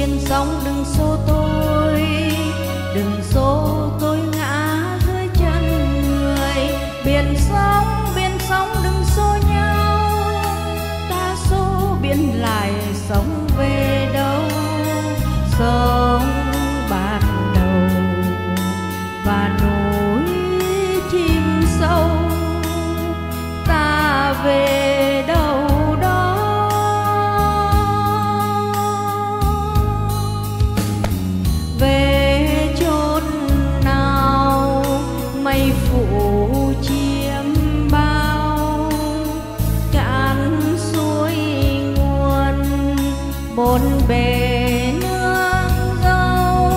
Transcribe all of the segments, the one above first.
biển sóng đừng xô tôi, đừng xô tôi ngã dưới chân người. Biển sóng đừng xô nhau, ta xô biển lại sống về đâu. Sống ban đầu và núi chìm sâu, ta về đâu đó. Về chốn nào mây phủ chiếm bao, cạn suối nguồn bốn bề nương dâu.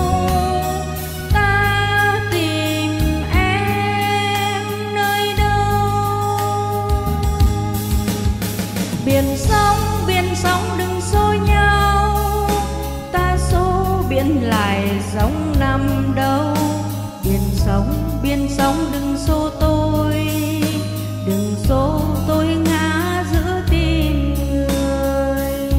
Ta tìm em nơi đâu? Biển sóng đừng xô nhau, ta xô biển lại giống năm đâu. Biển sóng đừng xô tôi, đừng xô tôi ngã giữa tim người.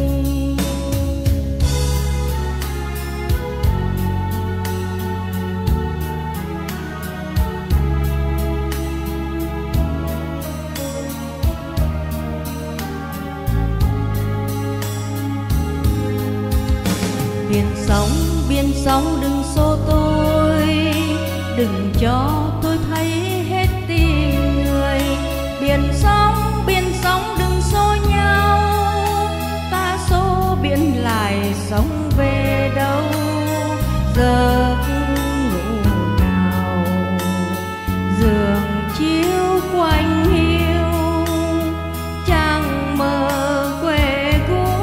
Biển sóng đừng xô tôi, đừng cho tôi thấy hết tim người. Biển sóng đừng xô nhau, ta xô biển lại sống về đâu. Giấc ngủ nào giường chiếu quanh hiu, chẳng mơ quê cũ.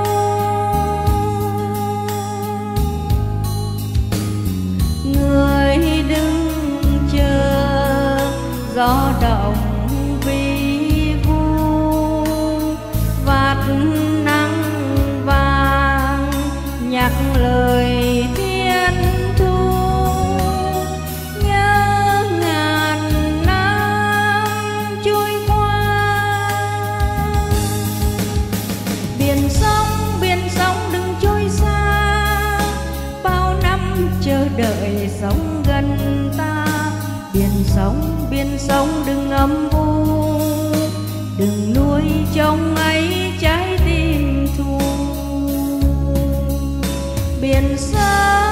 Người đừng chờ gió động vi vu, vạt nắng vàng nhắc lời thiên thu. Nhớ ngàn năm trôi qua, biển sóng đừng trôi xa, bao năm chờ đợi sống gần ta. Biển sóng đừng âm u, đừng nuôi trong ấy trái tim thù. Biển sóng